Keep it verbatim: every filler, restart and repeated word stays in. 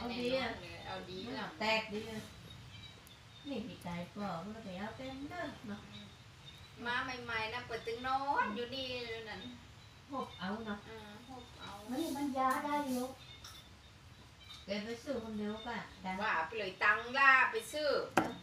เอาดีอ่ะเอาดีแล้วแตกดีอ่ะนี่พี่ใจก็มันไปเอาเต็มเด้อเนาะมาใหม่ๆนะเปิดตึงนอนอยู่นี่นั่นหบเอาเนาะหบเอาไม่มันยาได้อยู่แกไปซื้อคนเดียวป่ะว่าไปเลยตังล่าไปซื้อ